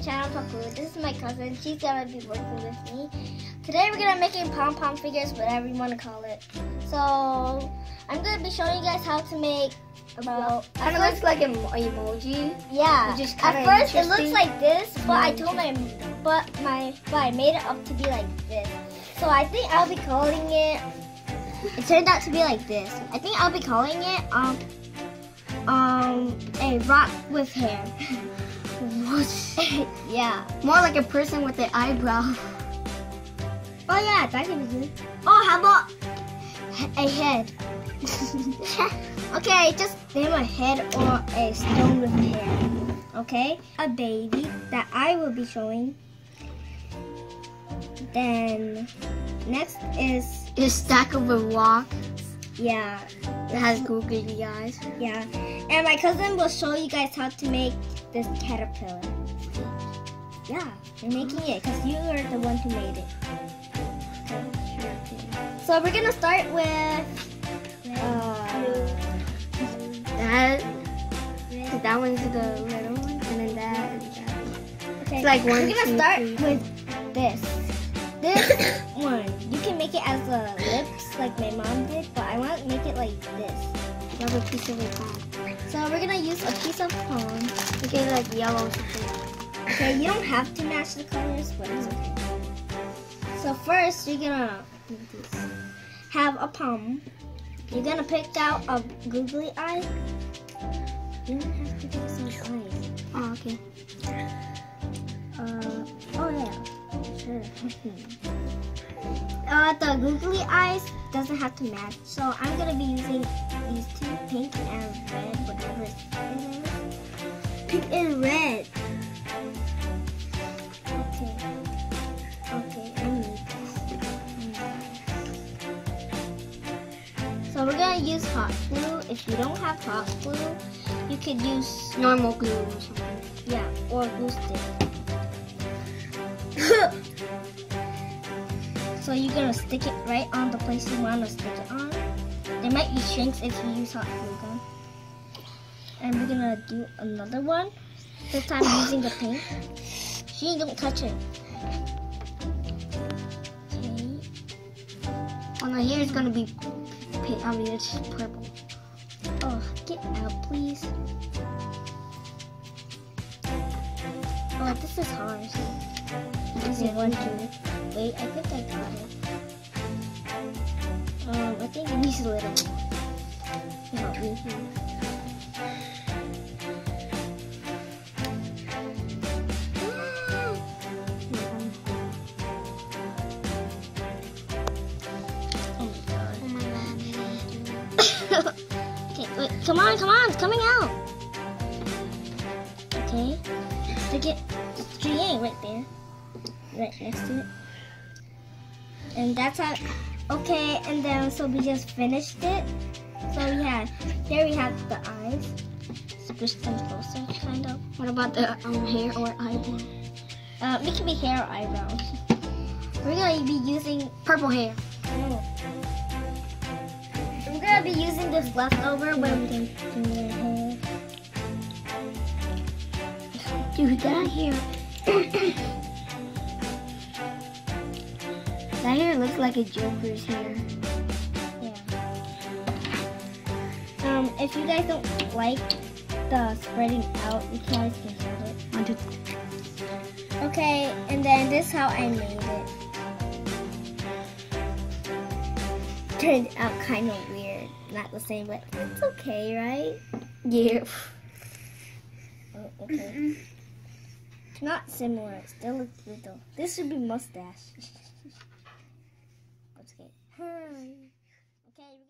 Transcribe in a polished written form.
channel Paku. This is my cousin. She's gonna be working with me. Today we're gonna making pom-pom figures, whatever you want to call it. So I'm gonna be showing you guys how to make about. Kind of looks like an emoji. Yeah. Which is At kinda first it interesting. looks like this, but I made it up to be like this. So I think I'll be calling it. It turned out to be like this. I think I'll be calling it a rock with hair. What? Yeah. More like a person with an eyebrow. Oh yeah, that can be good. Oh, how about a head? Okay, just name a head or a stone with hair. Okay, a baby that I will be showing. Then next is A stack of a rock. yeah, It has googly eyes. yeah. And my cousin will show you guys how to make this caterpillar. Yeah, you're making it because you are the one who made it. So we're gonna start with that one's the little one, and then that and that. okay. It's like one, We're gonna two, start three. with this. This one. You can make it as a lips like my mom did, but I want to make it like this. Another piece of a palm. So we're gonna use a piece of palm. Okay, like yellow or something. Okay, you don't have to match the colors, but it's okay. So first, you're gonna have a palm. You're gonna pick out a googly eye. You don't have to do some eyes. Oh, okay. Oh yeah, sure. The googly eyes doesn't have to match, so I'm gonna be using these two, pink and red, whatever it is. Pink and red. Okay, I need this. So we're gonna use hot glue. If you don't have hot glue, you could use Normal glue or something. yeah, or glue stick. So you're gonna stick it right on the place you want to stick it on. There might be shrinks if you use hot glue gun. And we're gonna do another one. This time using the pink. She don't touch it. Okay. Oh no, here it's gonna be pink. I mean, it's purple. Oh, get out, please. Oh, this is hard. Using one, two. Wait, I think I got it. I think it needs a little more. Help me. Oh my god. Okay, wait, come on, it's coming out. Okay, stick it straight right there, right next to it. And that's how, okay, and then so we just finished it. So yeah, here we have the eyes. Squish them closer, kind of. What about the hair or eyebrow? It can be hair or eyebrows. We're gonna be using Purple hair. no. We're gonna be using this leftover when we can do the hair. Dude, that hair. That hair looks like a Joker's hair. Yeah. If you guys don't like the spreading out, you can always cancel it. 1, 2, 3. Okay, and then this is how I made it. Turned out kind of weird. Not the same, but it's okay, right? Yeah. Oh, okay. Not similar. It still looks good though. This should be mustache. Let's get. Okay.